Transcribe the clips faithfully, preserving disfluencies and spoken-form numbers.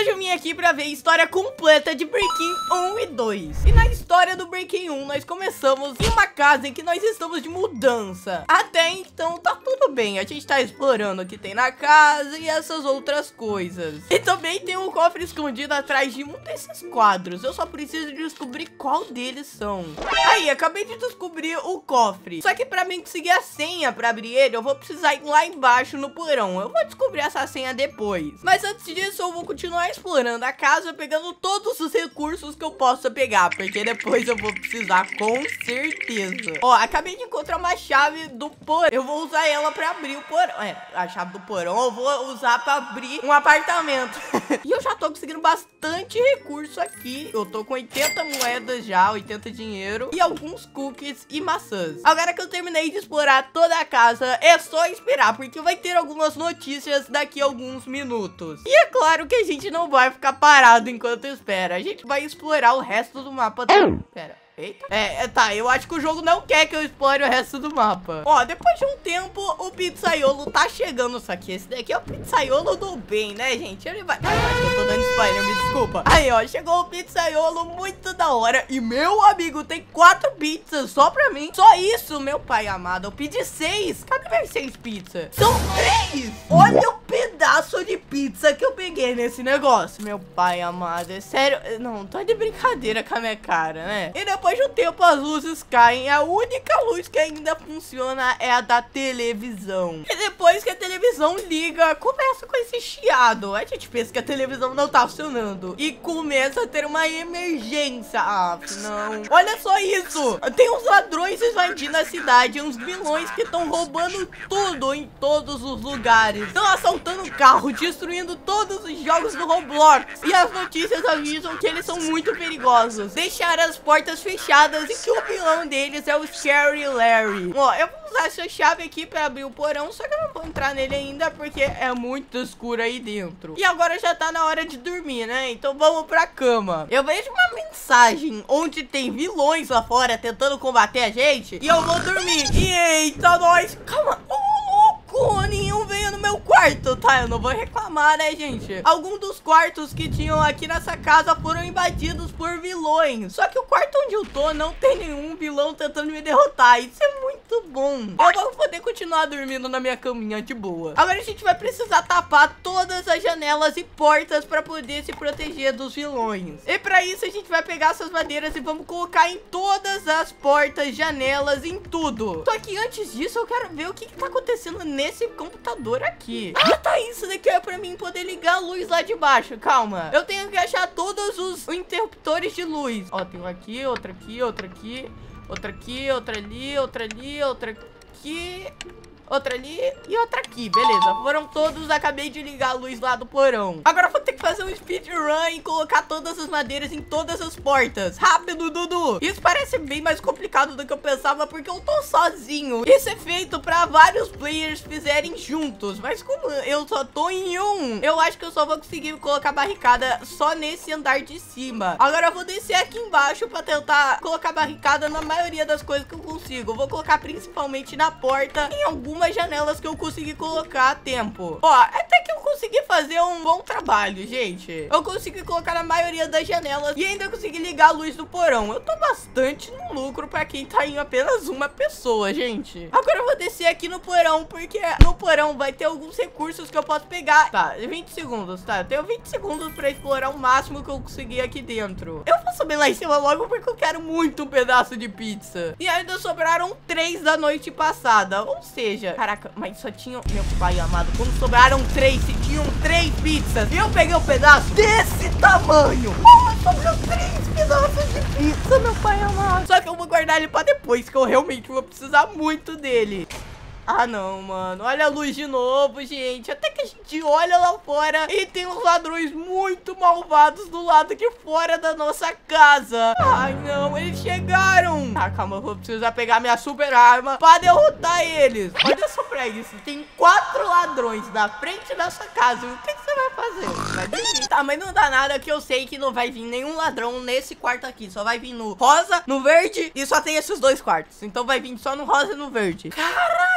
hoje eu vim aqui pra ver a história completa de Breaking um e dois. E na história do Breaking um, nós começamos em uma casa em que nós estamos de mudança. Até então, tá tudo bem. A gente tá explorando o que tem na casa e essas outras coisas. E também tem um cofre escondido atrás de um desses quadros. Eu só preciso descobrir qual deles são. Aí, acabei de descobrir o cofre. Só que pra mim conseguir a senha pra abrir ele, eu vou precisar ir lá embaixo no porão. Eu vou descobrir essa senha depois. Mas antes disso, eu vou continuar explorando a casa, pegando todos os recursos que eu possa pegar, porque depois eu vou precisar com certeza. Ó, acabei de encontrar uma chave do porão. Eu vou usar ela pra abrir o porão. É, a chave do porão eu vou usar pra abrir um apartamento. E eu já tô conseguindo bastante recurso aqui. Eu tô com oitenta moedas já, oitenta dinheiro e alguns cookies e maçãs. Agora que eu terminei de explorar toda a casa, é só esperar, porque vai ter algumas notícias daqui a alguns minutos. E é claro que a gente não vai ficar parado enquanto espera. A gente vai explorar o resto do mapa. Pera. Eita. É, tá, eu acho que o jogo não quer que eu explore o resto do mapa. Ó, depois de um tempo, o pizzaiolo tá chegando. Só que esse daqui é o pizzaiolo do bem, né, gente? Ele vai... Ah, eu acho que eu tô dando spoiler, me desculpa. Aí, ó, chegou o pizzaiolo muito da hora. E, meu amigo, tem quatro pizzas só pra mim. Só isso, meu pai amado. Eu pedi seis. Cadê minhas seis pizzas? São três! Olha o pedaço de pizza que eu peguei nesse negócio. Meu pai amado, é sério. Não, tô de brincadeira com a minha cara, né? E depois de um tempo as luzes caem. A única luz que ainda funciona é a da televisão. E depois que a televisão liga, começa com esse chiado. A gente pensa que a televisão não tá funcionando e começa a ter uma emergência. Ah, não. Olha só isso. Tem uns ladrões invadindo a cidade, uns vilões que estão roubando tudo em todos os lugares. Estão assaltando o carro, destruindo todos os jogos do Roblox. E as notícias avisam que eles são muito perigosos. Deixaram as portas fechadas e que o vilão deles é o Scary Larry. Ó, eu vou usar essa chave aqui pra abrir o porão, só que eu não vou entrar nele ainda porque é muito escuro aí dentro. E agora já tá na hora de dormir, né? Então vamos pra cama. Eu vejo uma mensagem onde tem vilões lá fora tentando combater a gente e eu vou dormir. E eita, nós... Calma. O nenhum veio no meu quarto, tá? Eu não vou reclamar, né, gente? Alguns dos quartos que tinham aqui nessa casa foram invadidos por vilões. Só que o quarto onde eu tô não tem nenhum vilão tentando me derrotar. Isso é muito bom. Eu vou poder continuar dormindo na minha caminha de boa. Agora a gente vai precisar tapar todas as janelas e portas pra poder se proteger dos vilões. E pra isso a gente vai pegar essas madeiras e vamos colocar em todas as portas, janelas, em tudo. Só que antes disso eu quero ver o que que tá acontecendo nesse Nesse computador aqui. Ah, tá, isso daqui é pra mim poder ligar a luz lá de baixo. Calma, eu tenho que achar todos os interruptores de luz. Ó, tem um aqui, outra aqui, outra aqui, outra aqui, outra ali, outra ali, outra aqui, outra ali e outra aqui, beleza. Foram todos, acabei de ligar a luz lá do porão. Agora eu vou ter que fazer um speedrun e colocar todas as madeiras em todas as portas. Rápido, Dudu. Isso parece bem mais complicado do que eu pensava, porque eu tô sozinho. Isso é feito pra vários players fizerem juntos, mas como eu só tô em um, eu acho que eu só vou conseguir colocar barricada só nesse andar de cima. Agora eu vou descer aqui embaixo pra tentar colocar barricada na maioria das coisas que eu consigo. Eu vou colocar principalmente na porta, em alguma janelas que eu consegui colocar a tempo. Ó, até que eu consegui fazer um bom trabalho, gente. Eu consegui colocar na maioria das janelas e ainda consegui ligar a luz do porão. Eu tô bastante no lucro pra quem tá em apenas uma pessoa, gente. Agora eu vou descer aqui no porão, porque no porão vai ter alguns recursos que eu posso pegar. Tá, vinte segundos, tá? Eu tenho vinte segundos pra explorar o máximo que eu conseguir aqui dentro. Eu vou subir lá em cima logo porque eu quero muito um pedaço de pizza. E ainda sobraram três da noite passada, ou seja... Caraca, mas só tinham... Meu pai amado, como sobraram três, se tinham três pizzas e eu peguei um pedaço desse tamanho. Como sobrou três pedaços de pizza, meu pai amado? Só que eu vou guardar ele pra depois, que eu realmente vou precisar muito dele. Ah, não, mano. Olha a luz de novo, gente. Até que a gente olha lá fora e tem uns ladrões muito malvados do lado de fora da nossa casa. Ai, não. Eles chegaram. Tá, calma. Eu vou precisar pegar minha super arma pra derrotar eles. Olha só pra isso. Tem quatro ladrões na frente da sua casa. O que, que você vai fazer? Vai dormir. Tá, mas não dá nada, que eu sei que não vai vir nenhum ladrão nesse quarto aqui. Só vai vir no rosa, no verde e só tem esses dois quartos. Então vai vir só no rosa e no verde. Caraca!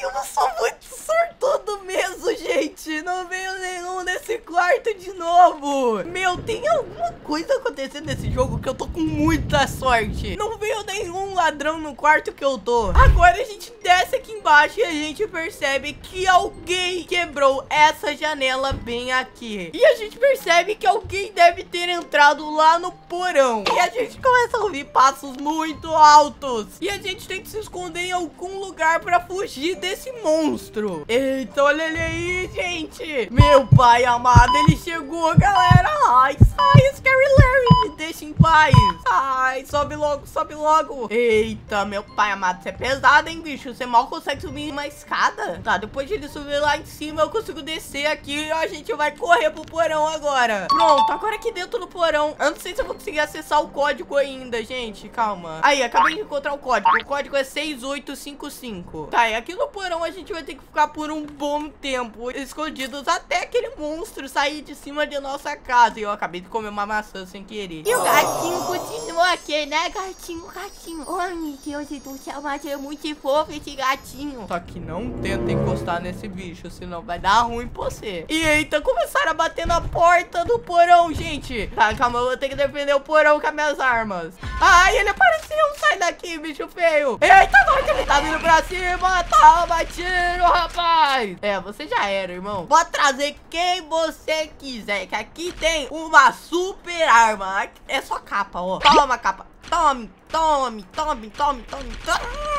eu não sou muito sortudo mesmo, gente. Não veio nenhum nesse quarto de novo. Meu, tem alguma coisa acontecendo nesse jogo que eu tô com muita sorte. Não veio nenhum ladrão no quarto que eu tô. Agora a gente desce aqui embaixo e a gente percebe que alguém quebrou essa janela bem aqui. E a gente percebe que alguém deve ter entrado lá no porão. E a gente começa a ouvir passos muito altos. E a gente tem que se esconder em algum lugar pra fugir desse monstro. Eita, olha ele aí, gente. Meu pai amado, ele chegou, galera. Ai, sai, Scary Larry, me deixa em paz. Ai, sobe logo, sobe logo. Eita, meu pai amado, você é pesado, hein, bicho? Você mal consegue subir uma escada. Tá, depois de ele subir lá em cima, eu consigo descer aqui e a gente vai correr pro porão agora. Pronto, agora aqui dentro do porão. Eu não sei se eu vou conseguir acessar o código ainda, gente. Calma. Aí, acabei de encontrar o código. O código é seis oito cinco cinco. Tá, e aqui no porão a gente vai ter que ficar por um bom tempo escondidos até aquele monstro sair de cima de nossa casa. E eu acabei de comer uma maçã sem querer. E o gatinho continua aqui, né, gatinho, gatinho? Ai, meu Deus do céu, mas é muito fofo esse gatinho. Só que não tenta encostar nesse bicho, senão vai dar ruim pra você. E eita, começaram a bater na porta do porão, gente. Tá, calma, eu vou ter que defender o porão com as minhas armas. Ai, ele apareceu. Sai daqui, bicho feio. Eita, nós, ele tá vindo pra cima. Toma tiro, rapaz. É, você já era, irmão. Pode trazer quem você quiser, que aqui tem uma super arma. É só capa, ó. Toma, capa. Tome, tome, tome, tome, tome, tome.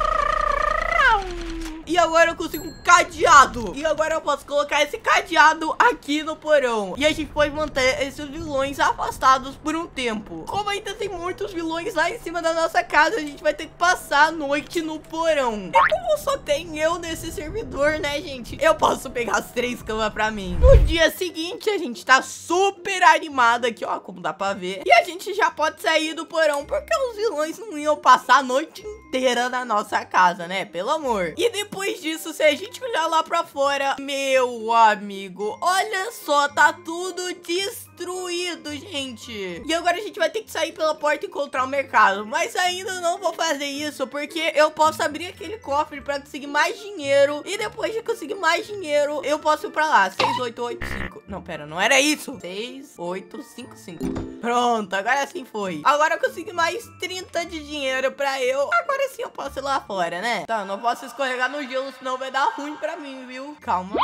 E agora eu consigo um cadeado. E agora eu posso colocar esse cadeado aqui no porão. E a gente pode manter esses vilões afastados por um tempo. Como ainda tem muitos vilões lá em cima da nossa casa, a gente vai ter que passar a noite no porão. E como só tem eu nesse servidor, né, gente? Eu posso pegar as três camas pra mim. No dia seguinte, a gente tá super animado aqui, ó, como dá pra ver. E a gente já pode sair do porão, porque os vilões não iam passar a noite inteira na nossa casa, né? Pelo amor. E depois Depois disso, se a gente olhar lá pra fora, meu amigo, olha só, tá tudo destruído, gente. E agora a gente vai ter que sair pela porta e encontrar o mercado. Mas ainda não vou fazer isso, porque eu posso abrir aquele cofre pra conseguir mais dinheiro. E depois de conseguir mais dinheiro, eu posso ir pra lá. seis oito oito cinco. Não, pera, não era isso. seis oito cinco cinco. Pronto, agora sim foi. Agora eu consegui mais trinta de dinheiro pra eu. Agora sim eu posso ir lá fora, né? Tá, não posso escorregar no gelo, senão vai dar ruim pra mim, viu? Calma.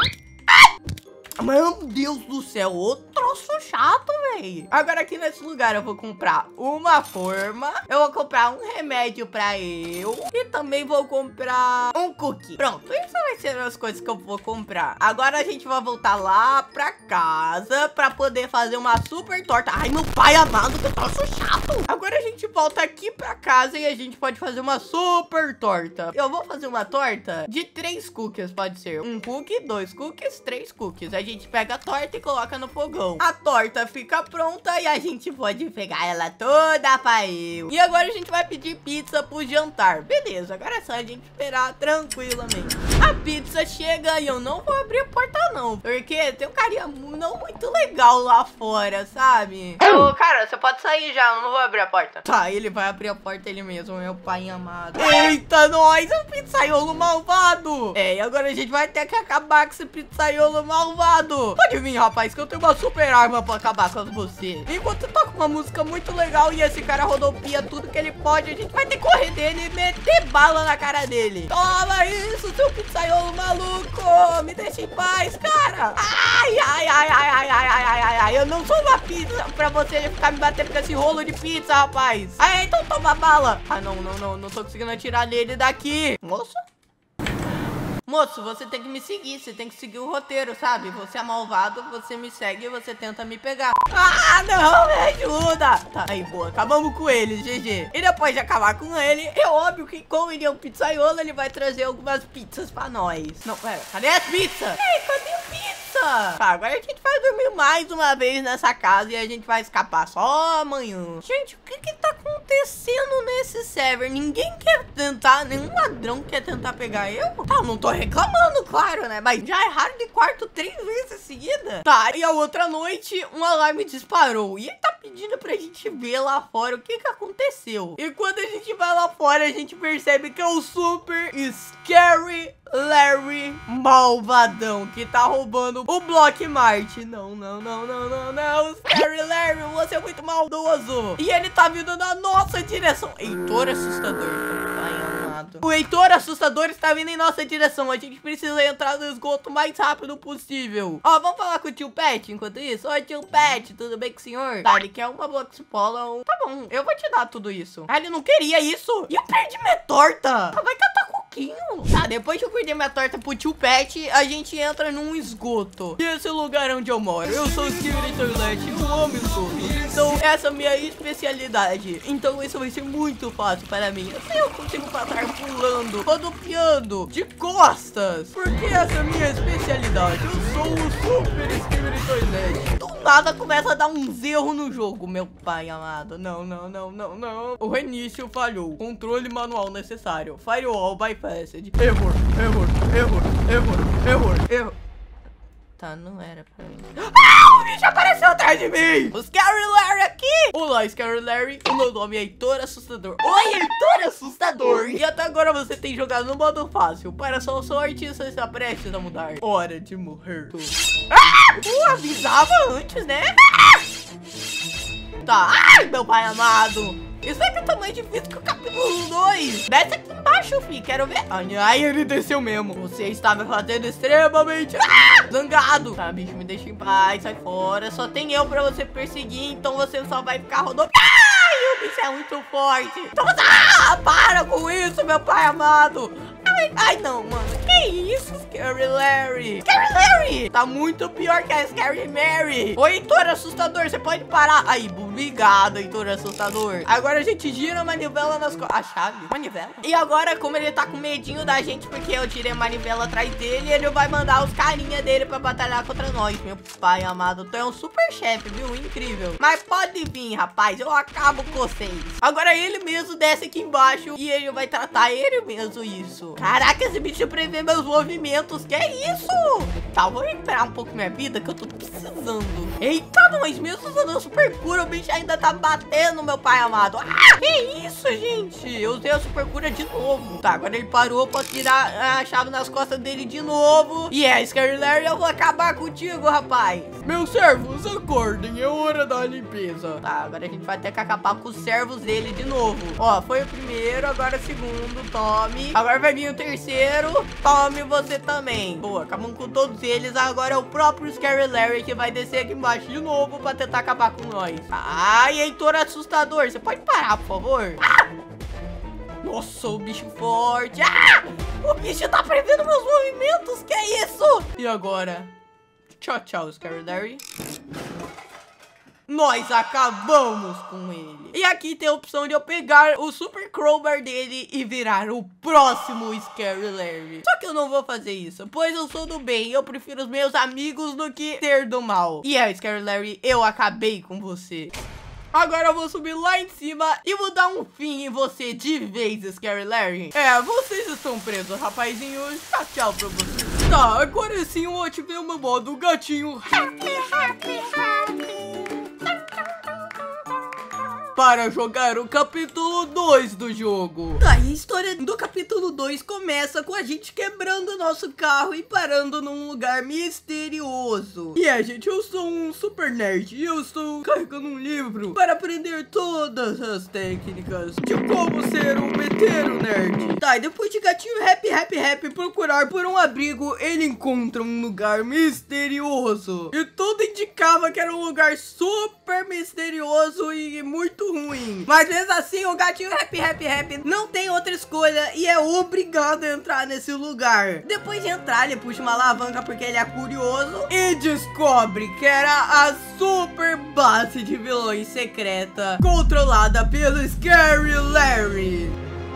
Meu Deus do céu, ô troço chato, velho. Agora aqui nesse lugar eu vou comprar uma forma, eu vou comprar um remédio pra eu e também vou comprar um cookie. Pronto, isso vai ser as coisas que eu vou comprar. Agora a gente vai voltar lá pra casa pra poder fazer uma super torta. Ai, meu pai amado, que troço chato. Agora a gente volta aqui pra casa e a gente pode fazer uma super torta. Eu vou fazer uma torta de três cookies, pode ser. Um cookie, dois cookies, três cookies. A gente pega a torta e coloca no fogão. A torta fica pronta e a gente pode pegar ela toda pra eu. E agora a gente vai pedir pizza pro jantar. Beleza, agora é só a gente esperar tranquilamente. A pizza chega e eu não vou abrir a porta não, porque tem um carinha não muito legal lá fora, sabe? Ô, cara, você pode sair já, eu não vou abrir a porta. Tá, ele vai abrir a porta ele mesmo, meu pai amado. Eita, nós, o pizzaiolo malvado. É, e agora a gente vai ter que acabar com esse pizzaiolo malvado. Pode vir, rapaz, que eu tenho uma super arma pra acabar com você. Enquanto toca uma música muito legal e esse cara rodopia tudo que ele pode, a gente vai ter que correr dele e meter bala na cara dele. Toma isso, seu pizzaiolo maluco. Me deixa em paz, cara. Ai, ai, ai, ai, ai, ai, ai, ai, ai, ai. Eu não sou uma pizza pra você ficar me batendo com esse rolo de pizza, rapaz. Ai, então toma bala. Ah, não, não, não, não tô conseguindo atirar nele daqui. Moça? Moço, você tem que me seguir, você tem que seguir o roteiro, sabe? Você é malvado, você me segue e você tenta me pegar. Ah, não, me ajuda! Tá, aí, boa, acabamos com ele, G G. E depois de acabar com ele, é óbvio que como ele é um pizzaiolo, ele vai trazer algumas pizzas pra nós. Não, pera, cadê as pizzas? Ei, cadê a pizza? Tá, agora a gente vai dormir mais uma vez nessa casa e a gente vai escapar só amanhã. Gente, o que que tá acontecendo nesse server? Ninguém quer tentar, nenhum ladrão quer tentar pegar eu? Tá, não tô reclamando, claro, né? Mas já erraram de quarto três vezes em seguida. Tá, e a outra noite, um alarme disparou. E ele tá pedindo pra gente ver lá fora o que que aconteceu. E quando a gente vai lá fora, a gente percebe que é o Super Scary Larry malvadão que tá roubando o Block Mart. Não, não, não, não, não, não. Scary Larry, você é muito maldoso. E ele tá vindo na nossa direção. Heitor assustador. Pai amado. O Heitor assustador está vindo em nossa direção. A gente precisa entrar no esgoto o mais rápido possível. Ó, vamos falar com o tio Pet enquanto isso. Oi, tio Pet, tudo bem com o senhor? Tá, ele quer uma Blox Polo. Tá bom, eu vou te dar tudo isso. Ah, ele não queria isso. E eu perdi minha torta. Vai catar coquinho. Tá, depois de eu perder minha torta pro tio Pet, a gente entra num esgoto. E esse é o lugar onde eu moro. Eu sou o Skibidi Toilet, eu amo esgoto. Então, essa é a minha especialidade. Então, isso vai ser muito fácil para mim. Assim eu consigo passar pulando, rodopiando, de costas. Porque essa é a minha especialidade. Eu sou o Super Skibidi Toilet. Do nada começa a dar uns erros no jogo, meu pai amado. Não, não, não, não, não. O reinício falhou. Controle manual necessário. Firewall bypassed. Error, error, error, error, error, error. Tá, não era pra mim. Ah, o bicho apareceu atrás de mim! O Scary Larry aqui! Olá, Scary Larry. O meu nome é Heitor Assustador. Oi, Heitor Assustador! E até agora você tem jogado no modo fácil. Para sua sorte, você está prestes a mudar. Hora de morrer. Ah! Uh, avisava antes, né? Ah! Tá. Ai, meu pai amado. Isso é que é tamanho difícil que o capítulo dois. Desce aqui embaixo, fi. Quero ver. Ai, ele desceu mesmo. Você está me fazendo extremamente ah, zangado. Tá, bicho, me deixa em paz. Sai fora. Só tem eu pra você perseguir. Então você só vai ficar rodando. Ai, o bicho é muito forte. Então, ah, para com isso, meu pai amado. Ai, ai, não, mano. Que isso, Scary Larry? Scary Larry! Tá muito pior que a Scary Mary. Oi, Heitor Assustador, você pode parar? Aí, obrigado, Heitor Assustador. Agora a gente gira a manivela nas costas. A chave? Manivela? E agora, como ele tá com medinho da gente, porque eu tirei a manivela atrás dele, ele vai mandar os carinha dele pra batalhar contra nós. Meu pai amado, tu é um super chefe, viu? Incrível. Mas pode vir, rapaz, eu acabo com vocês. Agora ele mesmo desce aqui embaixo e ele vai tratar ele mesmo isso. Caraca, esse bicho prevê meus movimentos. Que é isso? Tá, vou recuperar um pouco minha vida que eu tô precisando. Eita, nós mesmo usando a super cura, o bicho ainda tá batendo, meu pai amado. Ah, que isso, gente? Eu usei a super cura de novo. Tá, agora ele parou, posso tirar a chave nas costas dele de novo. E é, Scary Larry, eu vou acabar contigo, rapaz. Meus servos, acordem, é hora da limpeza. Tá, agora a gente vai ter que acabar com os servos dele de novo. Ó, foi o primeiro, agora o segundo, tome. Agora vai vir o terceiro, tome você também. Boa, acabamos com todos eles. Agora é o próprio Scary Larry que vai descer aqui embaixo de novo pra tentar acabar com nós. Ai, Heitor Assustador, você pode parar, por favor? Ah! Nossa, o bicho forte. Ah! O bicho tá prevendo meus movimentos, que é isso? E agora? Tchau, tchau, Scary Larry. Nós acabamos com ele. E aqui tem a opção de eu pegar o Super Crowbar dele e virar o próximo Scary Larry. Só que eu não vou fazer isso, pois eu sou do bem. Eu prefiro os meus amigos do que ser do mal. E é, Scary Larry, eu acabei com você. Agora eu vou subir lá em cima e vou dar um fim em você de vez, Scary Larry. É, vocês estão presos, rapazinhos. Tchau, tchau pra vocês. Tá, agora sim eu ativei o meu modo gatinho happy, happy, happy. Para jogar o capítulo dois do jogo. Tá, e a história do capítulo dois começa com a gente quebrando o nosso carro e parando num lugar misterioso. E é, gente, eu sou um super nerd e eu estou carregando um livro para aprender todas as técnicas de como ser um metero nerd. Tá, e depois de gatinho happy, happy, happy procurar por um abrigo, ele encontra um lugar misterioso. E tudo indicava que era um lugar super misterioso e muito ruim. Mas mesmo assim, o gatinho happy, happy, happy não tem outra escolha e é obrigado a entrar nesse lugar. Depois de entrar, ele puxa uma alavanca porque ele é curioso e descobre que era a super base de vilões secreta controlada pelo Scary Larry.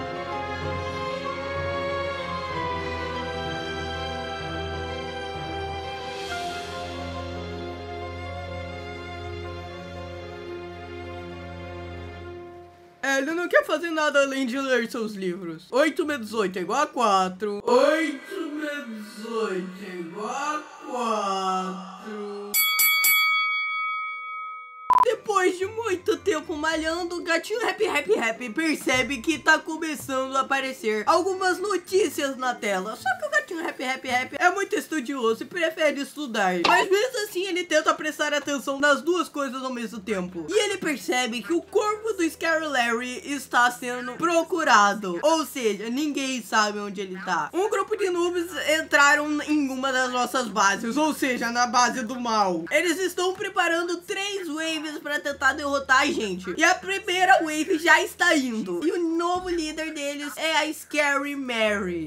É, ele não quer fazer nada além de ler seus livros. oito menos oito é igual a quatro. oito menos oito é igual a quatro. Depois de muito tempo malhando, o gatinho Happy Happy Happy percebe que tá começando a aparecer algumas notícias na tela. Só que o gatinho Happy Happy Happy é muito estudioso e prefere estudar. Mas mesmo assim ele tenta prestar atenção nas duas coisas ao mesmo tempo. E ele percebe que o corpo do Scary Larry está sendo procurado. Ou seja, ninguém sabe onde ele tá. Um grupo de noobs entraram em uma das nossas bases, ou seja, na base do mal. Eles estão preparando três waves para tentar derrotar a gente. E a primeira wave já está indo. E o novo líder deles é a Scary Mary.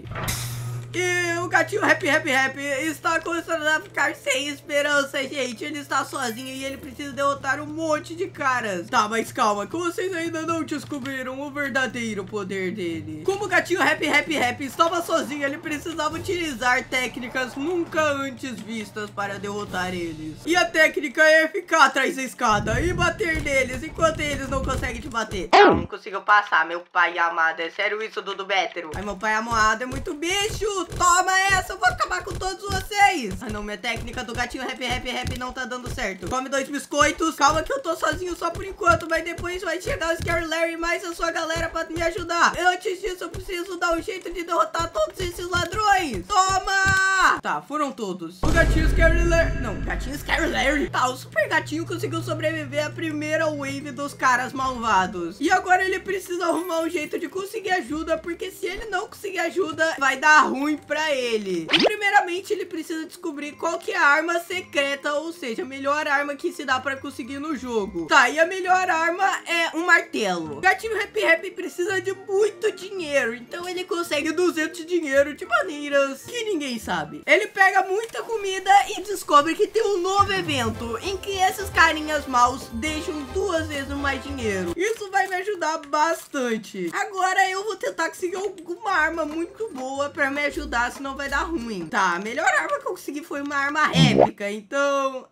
E o gatinho Happy Happy Happy está começando a ficar sem esperança, gente. Ele está sozinho e ele precisa derrotar um monte de caras. Tá, mas calma, que vocês ainda não descobriram o verdadeiro poder dele. Como o gatinho Happy Happy Happy estava sozinho, ele precisava utilizar técnicas nunca antes vistas para derrotar eles. E a técnica é ficar atrás da escada e bater neles enquanto eles não conseguem te bater. Eu não consigo passar, meu pai amado. É sério isso, Dudu Bétero? Ai, meu pai amado é muito bicho. Toma essa, eu vou acabar com todos vocês. Ah não, minha técnica do gatinho Happy Happy Happy não tá dando certo. Tome dois biscoitos. Calma que eu tô sozinho só por enquanto, mas depois vai chegar o Scary Larry e mais a sua galera pra me ajudar. Antes disso, eu preciso dar um jeito de derrotar todos esses ladrões. Toma! Tá, foram todos. O gatinho Scary Larry... Não, gatinho Scary Larry. Tá, o super gatinho conseguiu sobreviver à primeira wave dos caras malvados. E agora ele precisa arrumar um jeito de conseguir ajuda, porque se ele não conseguir ajuda, vai dar ruim pra ele. E primeiramente ele precisa descobrir qual que é a arma secreta, ou seja, a melhor arma que se dá pra conseguir no jogo. Tá, e a melhor arma é um martelo. O gatinho Happy Happy precisa de muito dinheiro, então ele consegue duzentos de dinheiro de maneiras que ninguém sabe. Ele pega muita comida e descobre que tem um novo evento em que esses carinhas maus deixam duas vezes mais dinheiro. Isso vai me ajudar bastante. Agora eu vou tentar conseguir alguma arma muito boa pra me ajudar, senão vai dar ruim. Tá, a melhor arma que eu consegui foi uma arma épica, então...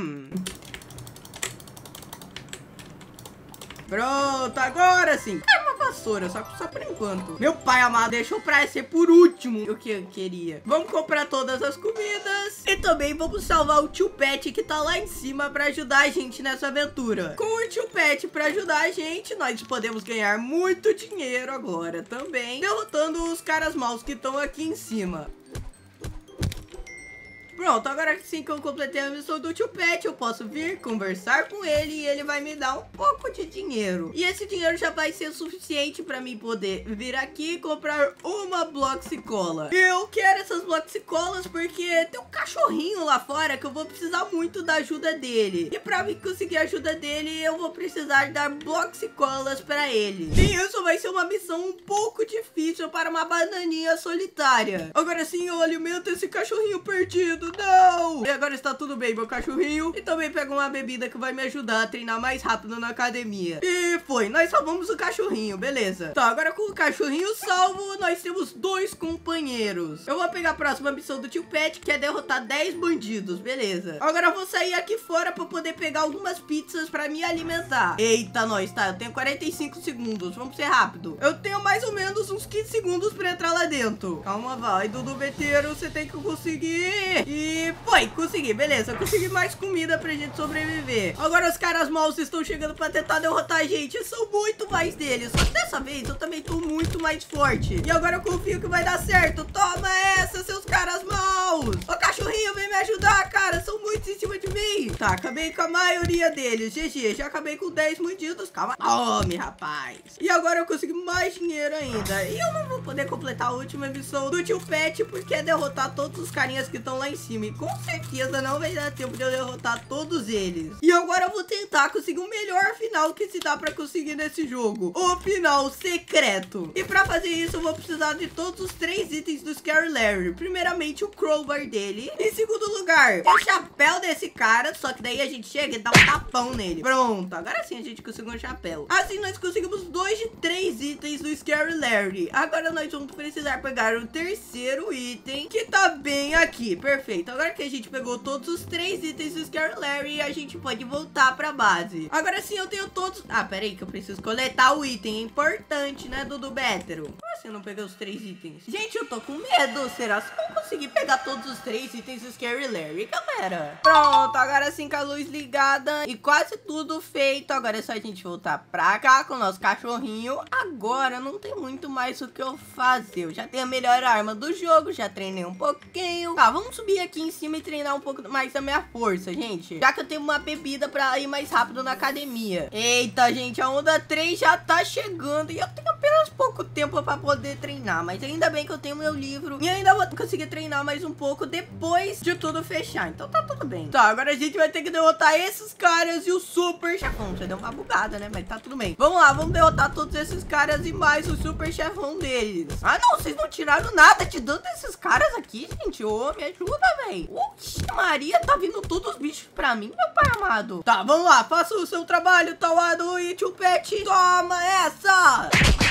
Pronto, agora sim. É uma vassoura, só, só por enquanto. Meu pai amado deixou pra ser por último o que eu queria. Vamos comprar todas as comidas. E também vamos salvar o tio Pet que tá lá em cima pra ajudar a gente nessa aventura. Com o tio Pet pra ajudar a gente, nós podemos ganhar muito dinheiro agora também, derrotando os caras maus que estão aqui em cima. Pronto, agora sim que eu completei a missão do tio Pet, eu posso vir conversar com ele e ele vai me dar um pouco de dinheiro. E esse dinheiro já vai ser suficiente pra mim poder vir aqui e comprar uma Bloxicola. Eu quero essas Bloxicolas porque tem um cachorrinho lá fora que eu vou precisar muito da ajuda dele. E pra mim conseguir a ajuda dele, eu vou precisar dar Bloxicolas pra ele. E isso vai ser uma missão um pouco difícil para uma bananinha solitária. Agora sim, eu alimento esse cachorrinho perdido. Não! E agora está tudo bem, meu cachorrinho. E também pego uma bebida que vai me ajudar a treinar mais rápido na academia. E foi, nós salvamos o cachorrinho, beleza. Tá, agora com o cachorrinho salvo, nós temos dois companheiros. Eu vou pegar a próxima missão do tio Pet, que é derrotar dez bandidos, beleza. Agora eu vou sair aqui fora pra poder pegar algumas pizzas pra me alimentar. Eita, nós, tá, eu tenho quarenta e cinco segundos, vamos ser rápido. Eu tenho mais ou menos uns quinze segundos pra entrar lá dentro. Calma, vai, Dudu Beteiro, você tem que conseguir. E E foi, consegui, beleza, consegui mais comida pra gente sobreviver. Agora os caras maus estão chegando pra tentar derrotar a gente. São muito mais deles, só que dessa vez eu também tô muito mais forte. E agora eu confio que vai dar certo. Toma essa, seus caras maus. Ô cachorrinho, vem me ajudar, cara, são muitos em cima de mim. Tá, acabei com a maioria deles, G G, já acabei com dez bandidos. Calma, tome, rapaz. E agora eu consegui mais dinheiro ainda. E eu não vou poder completar a última missão do tio Pet, porque é derrotar todos os carinhas que estão lá em cima. E com certeza não vai dar tempo de eu derrotar todos eles. E agora eu vou tentar conseguir o melhor final que se dá pra conseguir nesse jogo. O final secreto. E pra fazer isso eu vou precisar de todos os três itens do Scary Larry. Primeiramente o crowbar dele. Em segundo lugar, o chapéu desse cara. Só que daí a gente chega e dá um tapão nele. Pronto, agora sim a gente conseguiu um chapéu. Assim nós conseguimos dois de três itens do Scary Larry. Agora nós vamos precisar pegar o terceiro item, que tá bem aqui. Perfeito. Perfeito, agora que a gente pegou todos os três itens do Scary Larry, a gente pode voltar pra base. Agora sim eu tenho todos... Ah, pera aí que eu preciso coletar o item. É importante, né, Dudu Bétero? Como assim eu não peguei os três itens? Gente, eu tô com medo. Será que eu vou conseguir pegar todos os três itens do Scary Larry, galera? Pronto, agora sim com a luz ligada e quase tudo feito. Agora é só a gente voltar pra cá com o nosso cachorrinho. Agora não tem muito mais o que eu fazer. Eu já tenho a melhor arma do jogo, já treinei um pouquinho. Tá, vamos subir aqui em cima e treinar um pouco mais a minha força, gente. Já que eu tenho uma bebida pra ir mais rápido na academia. Eita, gente, a onda três já tá chegando e eu tenho apenas pouco tempo pra poder treinar. Mas ainda bem que eu tenho meu livro e ainda vou conseguir treinar mais um pouco depois de tudo fechar. Então tá tudo bem. Tá, agora a gente vai ter que derrotar esses caras e o super chefão. Já deu uma bugada, né? Mas tá tudo bem. Vamos lá, vamos derrotar todos esses caras e mais o super chefão deles. Ah, não, vocês não tiraram nada de dano desses caras aqui, gente. Ô, me ajuda, velho. Oxi, Maria, tá vindo todos os bichos pra mim, meu pai amado. Tá, vamos lá, faça o seu trabalho, Tawado e Tio Pet. Toma essa!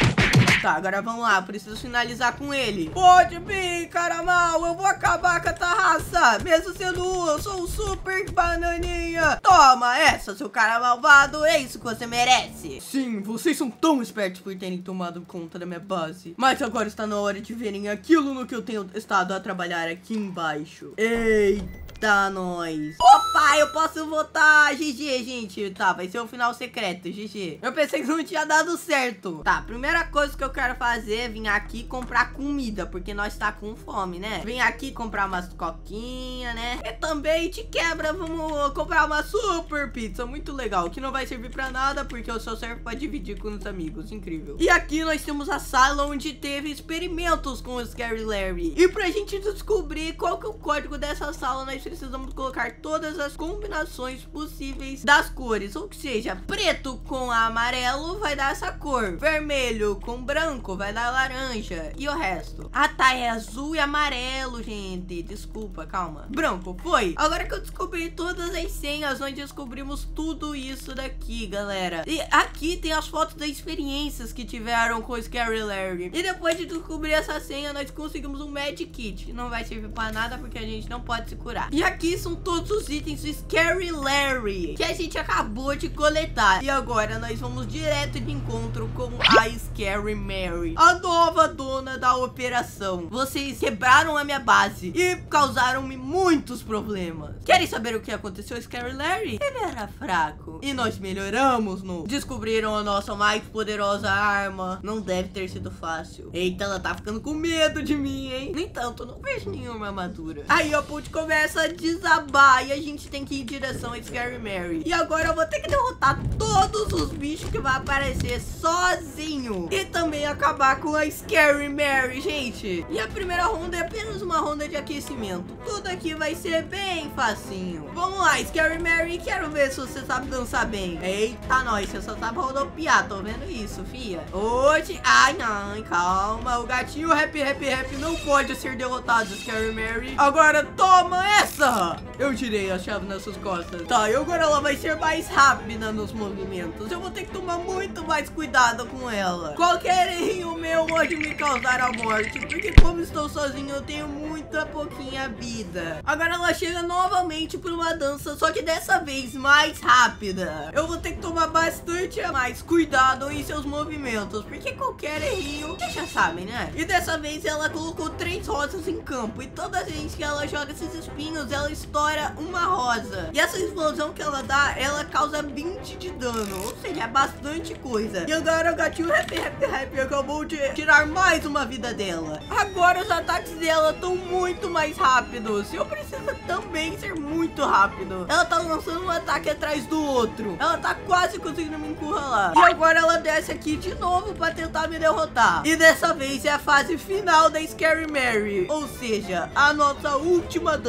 Tá, agora vamos lá, preciso finalizar com ele. Pode vir, cara mal, eu vou acabar com a tua raça. Mesmo sendo um, eu sou um super bananinha. Toma essa, seu cara malvado, é isso que você merece. Sim, vocês são tão espertos por terem tomado conta da minha base. Mas agora está na hora de verem aquilo no que eu tenho estado a trabalhar aqui embaixo. Eita. Tá, nós. Opa, eu posso votar G G, gente. Tá, vai ser o final secreto, G G. Eu pensei que não tinha dado certo. Tá, primeira coisa que eu quero fazer é vir aqui comprar comida, porque nós tá com fome, né? Vem aqui comprar umas coquinhas, né? E também te quebra, vamos comprar uma super pizza, muito legal, que não vai servir pra nada, porque eu só serve pra dividir com os amigos, incrível. E aqui nós temos a sala onde teve experimentos com o Scary Larry. E pra gente descobrir qual que é o código dessa sala, nós precisamos colocar todas as combinações possíveis das cores, ou seja, preto com amarelo vai dar essa cor, vermelho com branco vai dar laranja e o resto. Ah tá, é azul e amarelo, gente, desculpa, calma. Branco, foi. Agora que eu descobri todas as senhas, nós descobrimos tudo isso daqui, galera. E aqui tem as fotos das experiências que tiveram com o Scary Larry. E depois de descobrir essa senha, nós conseguimos um Magic Kit. Não vai servir pra nada porque a gente não pode se curar. E aqui são todos os itens do Scary Larry que a gente acabou de coletar. E agora nós vamos direto de encontro com a Scary Mary, a nova dona da operação. Vocês quebraram a minha base e causaram-me muitos problemas. Querem saber o que aconteceu, Scary Larry? Ele era fraco e nós melhoramos no... Descobriram a nossa mais poderosa arma. Não deve ter sido fácil. Eita, ela tá ficando com medo de mim, hein? No entanto, não vejo nenhuma armadura. Aí a ponte começa a desabar e a gente tem que ir em direção a Scary Mary. E agora eu vou ter que derrotar todos os bichos que vai aparecer sozinho. E também acabar com a Scary Mary, gente. E a primeira ronda é apenas uma ronda de aquecimento. Tudo aqui vai ser bem facinho. Vamos lá, Scary Mary, quero ver se você sabe dançar bem. Eita, nós, você só sabe rodopiar, tô vendo isso, fia. Hoje, ai não, calma. O gatinho rap, rap, rap não pode ser derrotado, Scary Mary. Agora toma essa. Eu tirei a chave nas suas costas. Tá, e agora ela vai ser mais rápida nos movimentos. Eu vou ter que tomar muito mais cuidado com ela. Qualquer errinho meu pode me causar a morte, porque como estou sozinho, eu tenho muita pouquinha vida. Agora ela chega novamente por uma dança, só que dessa vez mais rápida. Eu vou ter que tomar bastante mais cuidado em seus movimentos, porque qualquer errinho, vocês já sabem, né? E dessa vez ela colocou três rosas em campo, e toda vez que ela joga esses espinhos, ela estoura uma rosa. E essa explosão que ela dá, ela causa vinte de dano, ou seja, é bastante coisa. E agora o gatinho rap, rap, rap acabou de tirar mais uma vida dela. Agora os ataques dela estão muito mais rápidos. Eu preciso também ser muito rápido. Ela tá lançando um ataque atrás do outro. Ela tá quase conseguindo me encurralar. E agora ela desce aqui de novo pra tentar me derrotar. E dessa vez é a fase final da Scary Mary, ou seja, a nossa última dança,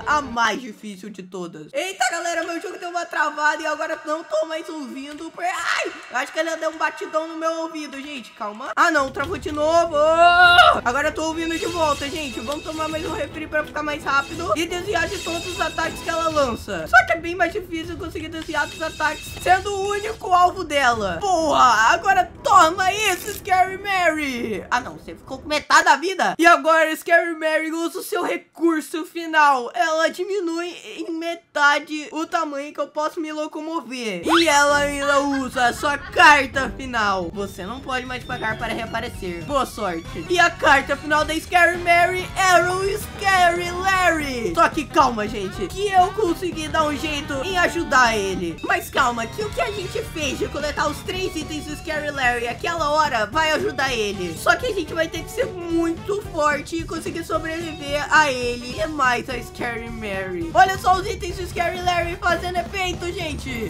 a mais difícil de todas. Eita, galera, meu jogo deu uma travada e agora não tô mais ouvindo. Ai, eu acho que ele deu um batidão no meu ouvido, gente. Calma. Ah, não, travou de novo. Agora eu tô ouvindo de volta, gente. Vamos tomar mais um refri pra ficar mais rápido e desviar de todos os ataques que ela lança. Só que é bem mais difícil conseguir desviar dos ataques sendo o único alvo dela. Porra, agora toma isso, Scary Mary. Ah, não, você ficou com metade da vida. E agora, Scary Mary usa o seu recurso final. Ela diminui em metade o tamanho que eu posso me locomover. E ela ainda usa a sua carta final. Você não pode mais pagar para reaparecer. Boa sorte. E a carta final da Scary Mary era o Scary Larry. Só que calma, gente, que eu consegui dar um jeito em ajudar ele. Mas calma, que o que a gente fez de coletar os três itens do Scary Larry aquela hora vai ajudar ele. Só que a gente vai ter que ser muito forte e conseguir sobreviver a ele e mais a Scary Mary. Olha só os itens do Scary Larry fazendo efeito, gente.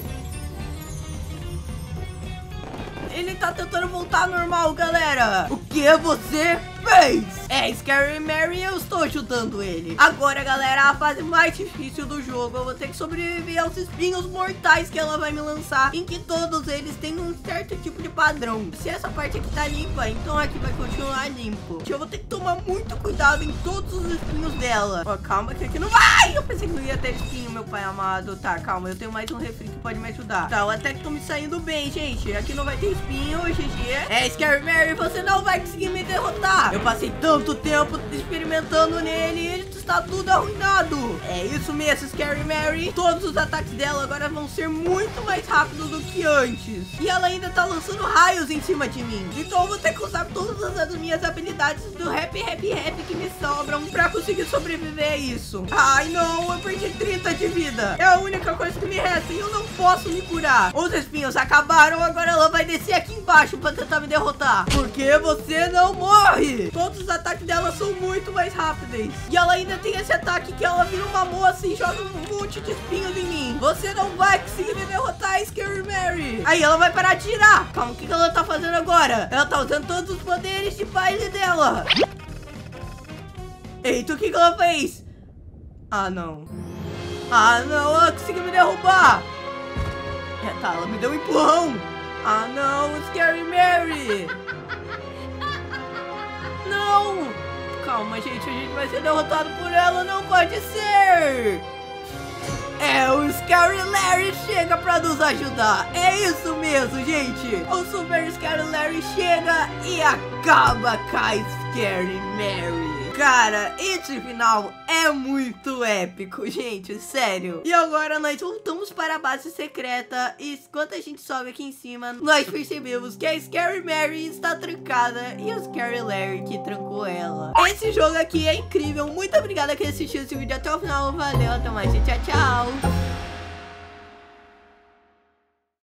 Ele tá tentando voltar ao normal, galera. O que você fez? É, Scary Mary, eu estou ajudando ele. Agora, galera, a fase mais difícil do jogo. Eu vou ter que sobreviver aos espinhos mortais que ela vai me lançar, em que todos eles têm um certo tipo de padrão. Se essa parte aqui tá limpa, então aqui vai continuar limpo. Eu vou ter que tomar muito cuidado em todos os espinhos dela. Ó, calma que aqui não vai. Eu pensei que não ia ter espinho, meu pai amado. Tá, calma, eu tenho mais um refri que pode me ajudar. Tá, eu até que tô me saindo bem, gente. Aqui não vai ter espinho, G G. É, Scary Mary, você não vai conseguir me derrotar. Eu passei tanto tempo experimentando nele e ele está tudo arruinado. É isso mesmo, Scary Mary. Todos os ataques dela agora vão ser muito mais rápidos do que antes. E ela ainda tá lançando raios em cima de mim. Então eu vou ter que usar todas as minhas habilidades do rap, rap, rap que me sobram pra conseguir sobreviver a isso. Ai, não, eu perdi trinta de vida. É a única coisa que me resta e eu não posso me curar. Os espinhos acabaram, agora ela vai descer aqui embaixo pra tentar me derrotar. Porque você não morre. Todos os ataques dela são muito mais rápidos. E ela ainda tem esse ataque que ela vira uma moça e joga um monte de espinhos em mim. Você não vai conseguir me derrotar, Scary Mary. Aí ela vai parar de tirar. Calma, o que ela tá fazendo agora? Ela tá usando todos os poderes de baile dela. Eita, o que que ela fez? Ah, não. Ah, não, ela conseguiu me derrubar. É, tá, ela me deu um empurrão. Ah, não, Scary Mary. Não. Calma, gente, a gente vai ser derrotado por ela, não pode ser. É, o Scary Larry chega pra nos ajudar. É isso mesmo, gente. O Super Scary Larry chega e acaba com a Scary Mary. Cara, esse final é muito épico, gente, sério. E agora nós voltamos para a base secreta. E enquanto a gente sobe aqui em cima, nós percebemos que a Scary Mary está trancada e o Scary Larry que trancou ela. Esse jogo aqui é incrível. Muito obrigada por assistir esse vídeo até o final. Valeu, até mais, tchau, tchau.